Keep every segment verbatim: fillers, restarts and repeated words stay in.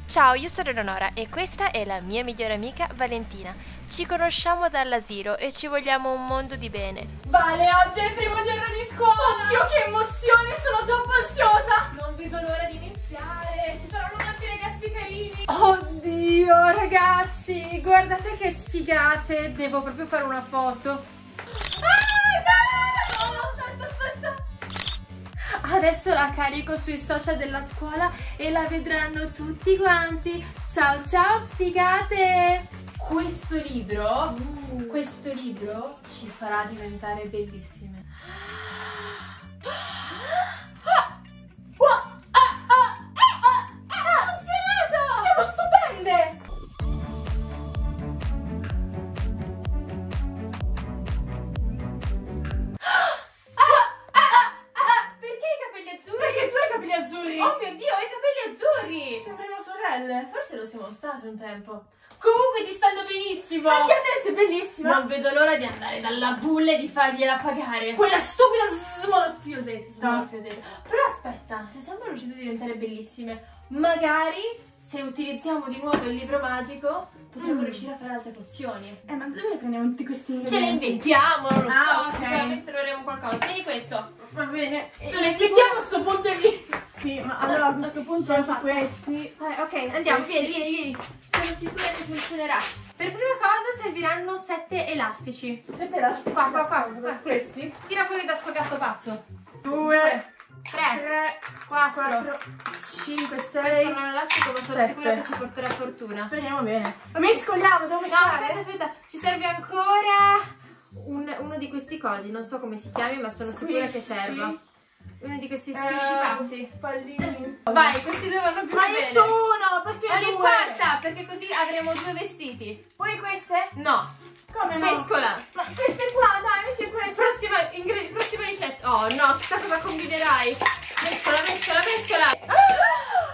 Ciao, io sono Eleonora e questa è la mia migliore amica Valentina. Ci conosciamo dall'asilo e ci vogliamo un mondo di bene. Vale, oggi è il primo giorno di scuola! Oddio, che emozione, sono troppo ansiosa! Non vedo l'ora di iniziare, ci saranno tanti ragazzi carini! Oddio, ragazzi, guardate che sfigate, devo proprio fare una foto. Ah, no, no, aspetta, aspetta! Adesso la carico sui social della scuola e la vedranno tutti quanti. Ciao ciao sfigate! Questo libro, uh. questo libro ci farà diventare bellissime. Ha funzionato! Siamo stupende! Azzurri. Oh mio Dio, ho i capelli azzurri! Sembriamo sorelle. Forse lo siamo state un tempo. Comunque ti stanno benissimo. Anche a te sei bellissima. Non vedo l'ora di andare dalla bulla e di fargliela pagare. Quella stupida smorfiosetta. Smorfiosetta. Però aspetta, se siamo riuscite a diventare bellissime, magari se utilizziamo di nuovo il libro magico potremmo mm. riuscire a fare altre pozioni. Eh, ma dove prendiamo tutti questi ingredienti? Ce le inventiamo, non lo ah, so, okay. Sicuramente troveremo qualcosa. Tieni questo. Va bene. Se le mettiamo a questo punto lì. Sì, ma allora a questo punto anche questi. Eh, ok, andiamo, vieni, vieni, vieni. Sono sicura che funzionerà. Per prima cosa serviranno sette elastici. Sette elastici? Qua, qua, qua, qua. Questi? Tira fuori da sto gatto pazzo. Due, tre, quattro, cinque, sei. Questo non è elastico, ma sono sette. Sicura che ci porterà fortuna. Speriamo bene. Mescoliamo, devo mescolare. No, aspetta, aspetta. Ci serve ancora un, uno di questi cosi. Non so come si chiami, ma sono Squishy. Sicura che serva. Uno di questi squishy uh, pazzi. Pallini. Vai, questi due vanno più ma bene. Ma tu no, perché non due? Importa, perché così avremo due vestiti. Poi queste? No. Come no? Mescola. Ma queste qua, dai, metti queste. Prossima, prossima ricetta. Oh no, chissà cosa combinerai. Mescola, mescola, mescola. Ah!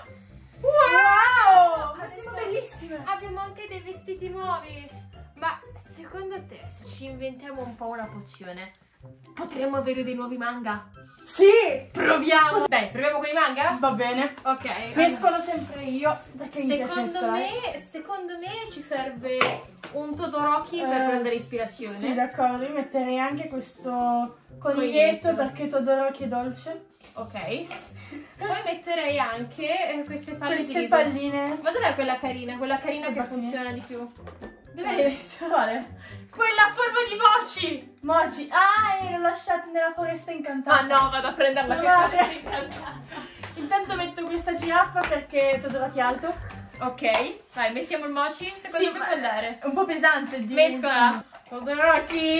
Wow! Ma siamo bellissime. Abbiamo anche dei vestiti nuovi. Ma secondo te, se ci inventiamo un po' una pozione, potremmo avere dei nuovi manga? Sì! Proviamo! Dai, proviamo con i manga? Va bene. Ok. Mescolo sempre io. Secondo me, secondo me ci serve un Todoroki eh, per prendere ispirazione. Sì, d'accordo. Io metterei anche questo coniglietto perché Todoroki è dolce. Ok. Poi metterei anche queste palle queste di riso. palline. Ma dov'è quella carina? Quella carina che funziona di più. Dove l'hai messa? Quale? Quella a forma di mochi! Mochi? Ah, l'ho lasciata nella foresta incantata. Ah no, vado a prenderla che foresta incantata. Intanto metto questa giraffa perché Todoroki è alto. Ok, vai, mettiamo il mochi. Secondo sì, me può andare. È un po' pesante il mescola. Todoroki!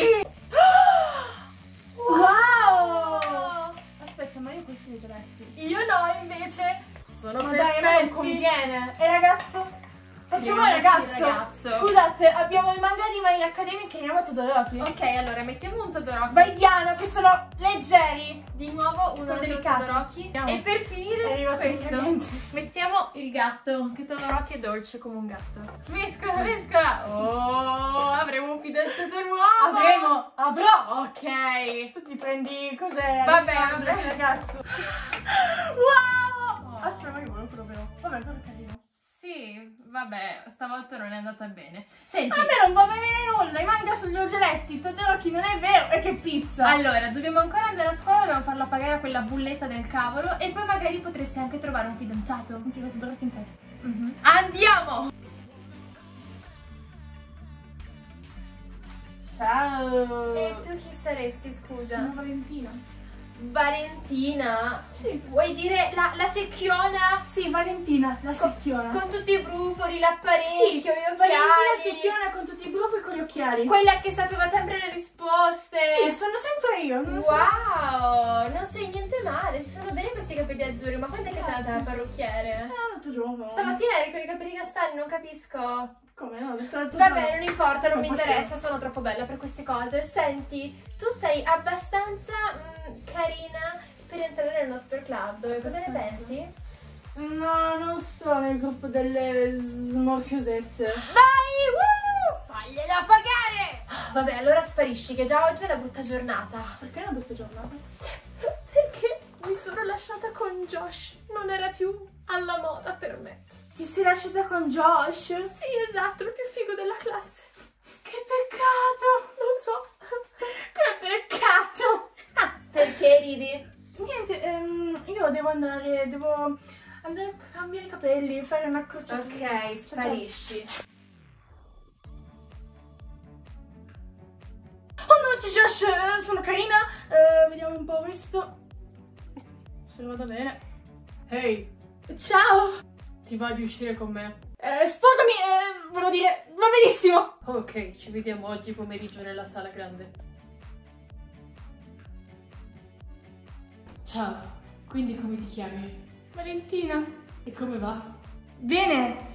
Wow! Aspetta, ma io questi li ho già letti. Io no, invece sono ma perfetti. Dai, non conviene. E ragazzo? Facciamo il ragazzo. ragazzo. Scusate, abbiamo i manga di My Hero Academia che chiamiamo Todoroki. Ok, allora mettiamo un Todoroki. Vai Diana, che sono leggeri. Di nuovo un altro Todoroki. E per finire questo mettiamo il gatto, che Todoroki è dolce come un gatto. Mescola, mescola. Oh, avremo un fidanzato nuovo. Avremo, avrò. Ok. Tu ti prendi cos'è? Vabbè, vabbè. Ragazzo. Wow. Oh. Aspetta, ma io volevo proprio. Vabbè, però carino. Sì, vabbè, stavolta non è andata bene. Senti, a me non va bene nulla, i manga sugli oggetti, Todoroki non è vero, e che pizza! Allora, dobbiamo ancora andare a scuola, dobbiamo farla pagare a quella bulletta del cavolo e poi magari potreste anche trovare un fidanzato. Non ti vedo Todoroki in testa. Mm-hmm. Andiamo! Ciao! E tu chi saresti, scusa? Sono Valentina. Valentina? Sì. Vuoi dire la, la secchiona? Sì, Valentina, la secchiona. Con, con tutti i brufoli, l'apparecchio, sì, gli occhiali. Valentina secchiona con tutti i brufoli e con gli occhiali. Quella che sapeva sempre le risposte. Sì, sono sempre io. Non wow, so. Non sei niente male. Ti stanno bene questi capelli azzurri. Ma quando è che sei andata al parrucchiere? Ah, l'altro giorno. Stamattina eri con i capelli castani, non capisco. Come no? Ho detto l'altro giorno. Vabbè, non importa, non mi interessa, sono troppo bella per queste cose. Senti, tu sei abbastanza mh, carina per entrare nel nostro club. Cosa ne pensi? No, non sto nel gruppo delle smorfiosette. Vai! Woo! Fagliela pagare! Vabbè, allora sparisci, che già oggi è una brutta giornata. Perché è una brutta giornata? Perché mi sono lasciata con Josh. Non era più alla moda per me. Ti sei lasciata con Josh? Sì, esatto, il più figo della classe. Che peccato! Lo so. Che peccato! Perché ridi? Niente, ehm, io devo andare, devo andare a cambiare i capelli, fare una accorciatura. Ok, sparisci. Oh no, c'è Josh, eh, sono carina. Eh, vediamo un po' questo. Se vada bene. Ehi, hey, ciao. ti va di uscire con me? Eh, sposami, eh, volevo dire, va benissimo. Ok, ci vediamo oggi pomeriggio nella sala grande. Ciao, quindi come ti chiami? Valentina. E come va? Bene.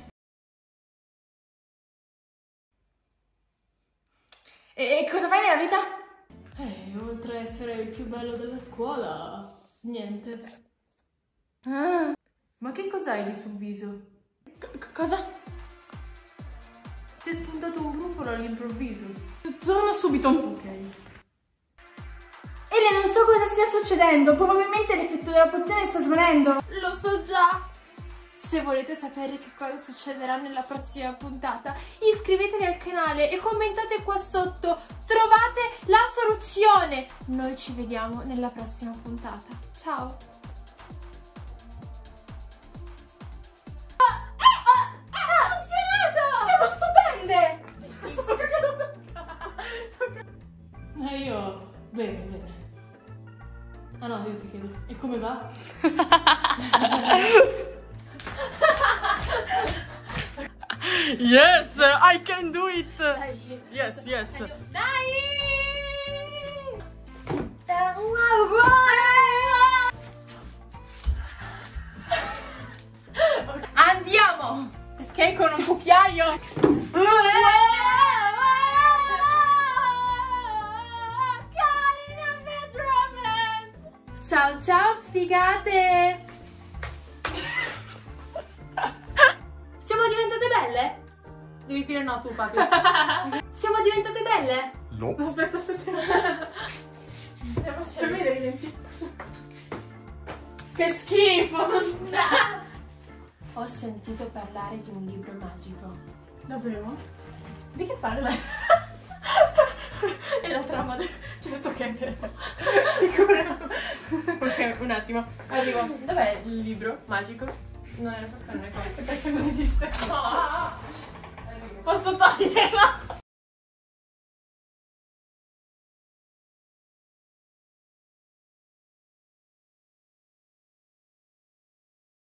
E cosa fai nella vita? Eh, oltre a essere il più bello della scuola, niente. Ah. Ma che cos'hai lì sul viso? C cosa? Ti è spuntato un brufolo all'improvviso. Torno subito. Ok. Elia, non so cosa stia succedendo. Probabilmente l'effetto della pozione sta svanendo. Lo so già. Se volete sapere che cosa succederà nella prossima puntata, iscrivetevi al canale e commentate qua sotto. Trovate la soluzione. Noi ci vediamo nella prossima puntata. Ciao. Siamo stupende! E io... Bene, bene. Ah no, io ti chiedo. E come va? Yes, I can do it. Dai. Yes, yes. Dai! Andiamo! Ok, con un cucchiaio. Ciao ciao sfigate! Siamo diventate belle? Devi dire no tu, Fabio. Siamo diventate belle? No. Aspetta, aspetta. Devo vedere i denti. Che schifo! Ho sentito parlare di un libro magico. Davvero? Di che parla? È la trama del... Certo che è vero. Sicuro. Ok, un attimo. Arrivo. Dov'è il libro magico? Non era forse non è qua. Perché non esiste? No. Posso toglierla?